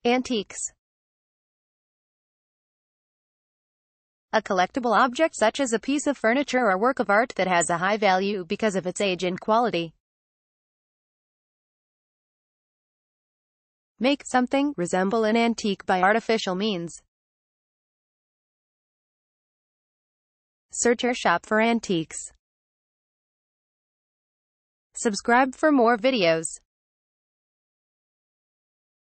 Antiques. A collectible object such as a piece of furniture or work of art that has a high value because of its age and quality. Make something resemble an antique by artificial means. Search or shop for antiques. Subscribe for more videos.